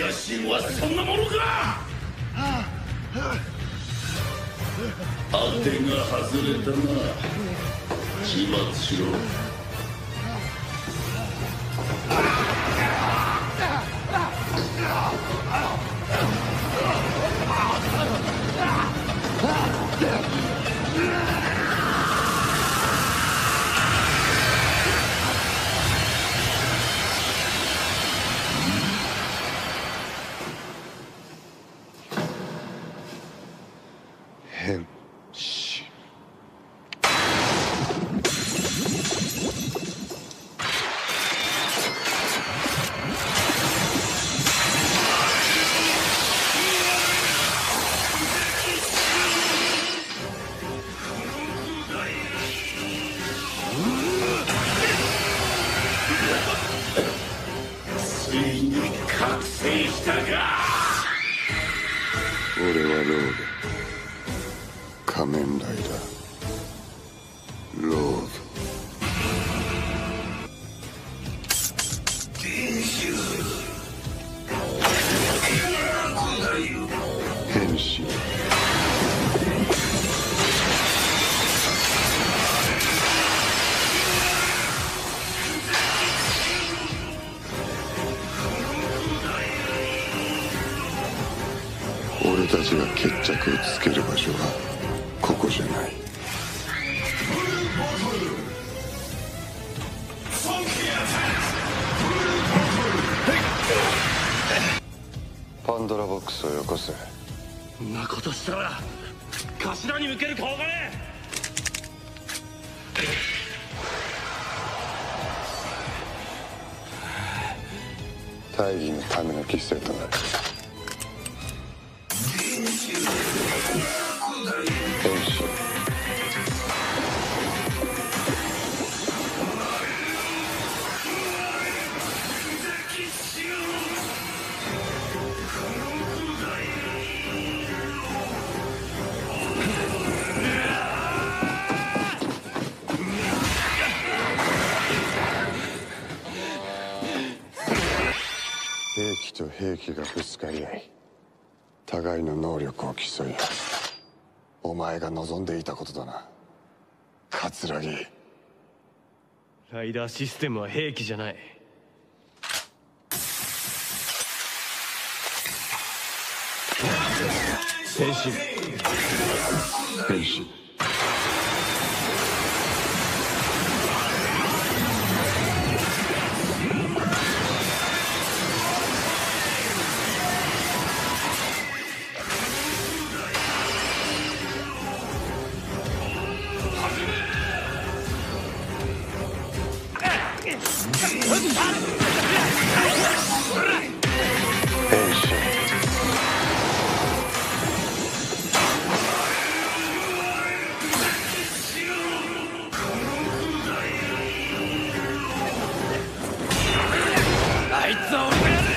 野心はそんなものか。当てが外れたな。始末しろ。 変身。 ついに覚醒したか。 俺はロード、仮面ライダーロード。変身。俺たちが決着をつける場所はここじゃない。パンドラボックスをよこせ。 んなことしたら頭に向ける顔がね。 大義のための犠牲となる。変身。兵器と兵器がぶつかり合い、互いの能力を競い合う。お前が望んでいたことだな、桂木。 ライダーシステムは兵器じゃない。変身。 変身。 あいつは俺がやる。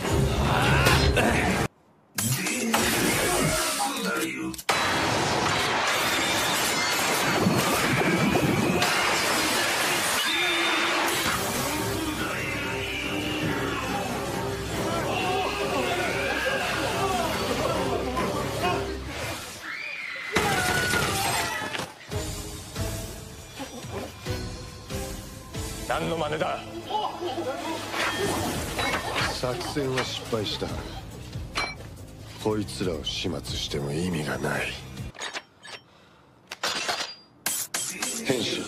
何の真似だ。 作戦は失敗した。こいつらを始末しても意味がない。変身。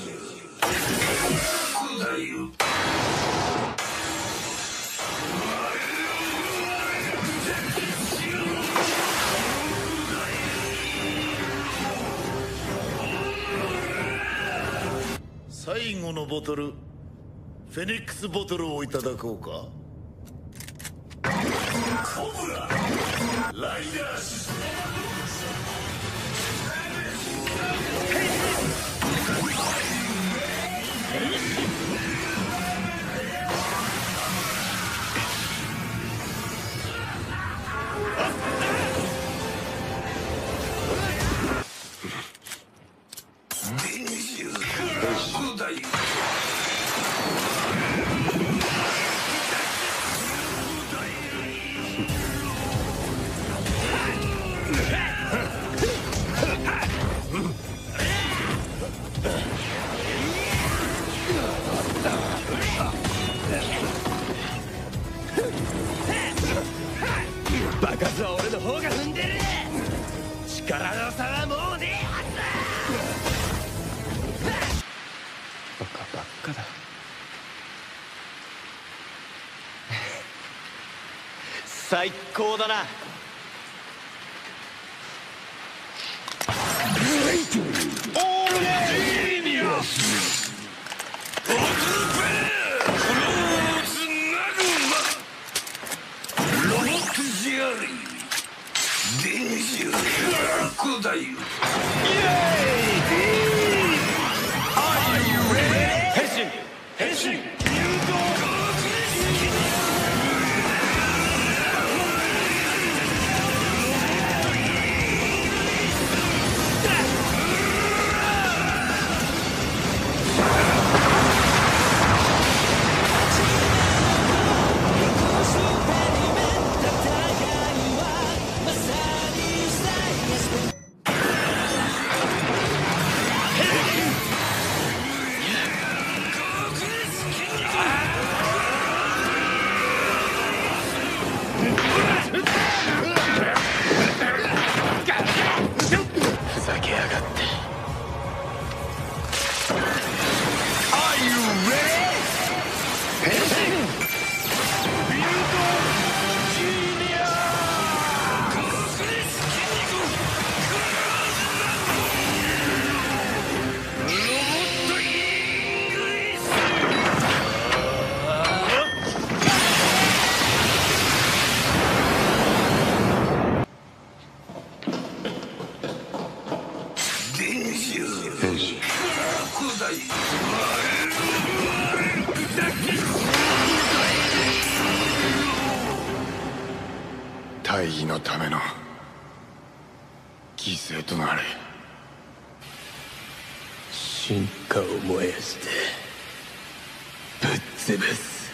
最後のボトル、フェニックスボトルをいただこうか。コブラライダーシステム最高だな。変身。ふざけやがって。 大義のための犠牲となれ。 進化を燃やしてぶっ潰す。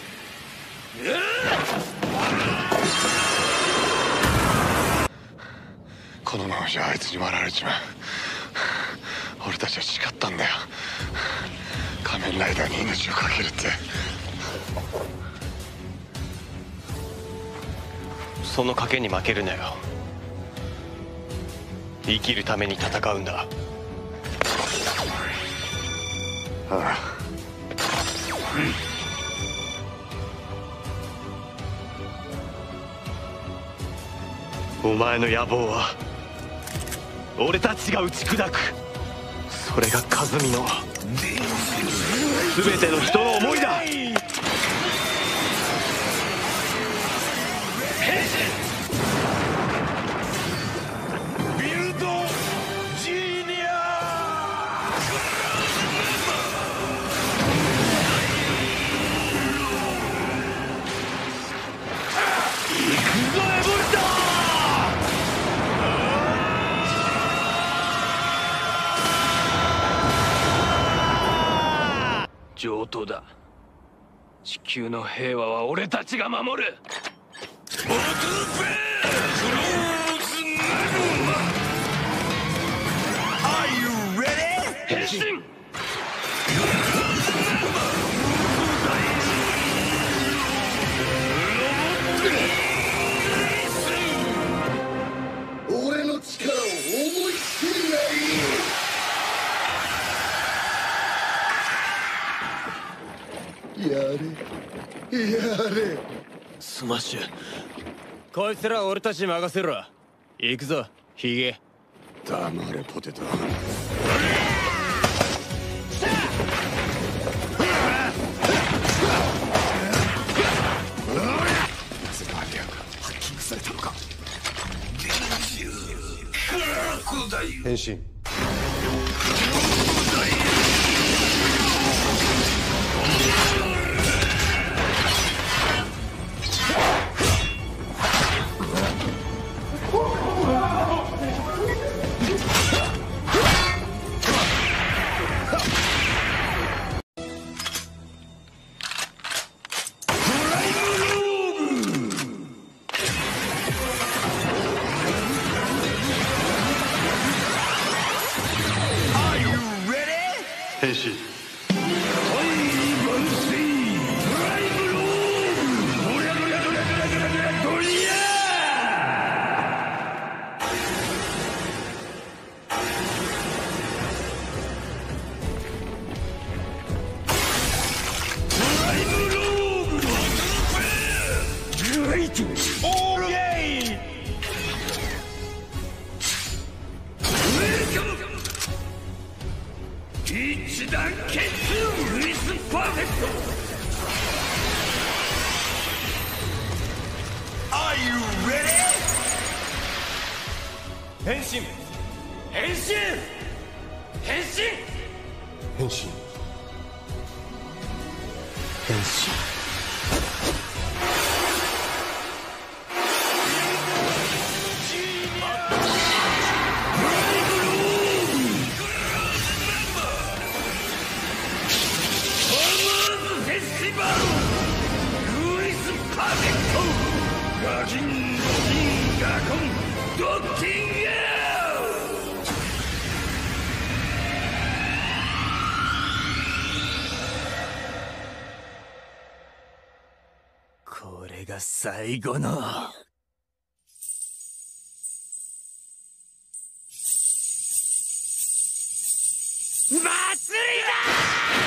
このままじゃあいつに割られちまう。俺たちは誓ったんだよ、仮面ライダーに命をかけるって。 その賭けに負けるなよ。生きるために戦うんだ。 ああ、 お前の野望は俺たちが打ち砕く。それが和美の全ての人の思いだ。ビルドジーニア。行くぞエボルター。上等だ。地球の平和は俺たちが守る。変身。 俺の力を思い知りない。やれスマッシュ。こいつら俺たちに任せろ。行くぞヒゲ。 黙れポテト。スパーティアがハッキングされたのか。変身。変身。グレイト。 一段決ウィスパーフェクト。 Are you ready? 変身変身変身変身変身ガキンドキンガコンドッキング。これが最後の祭りだ。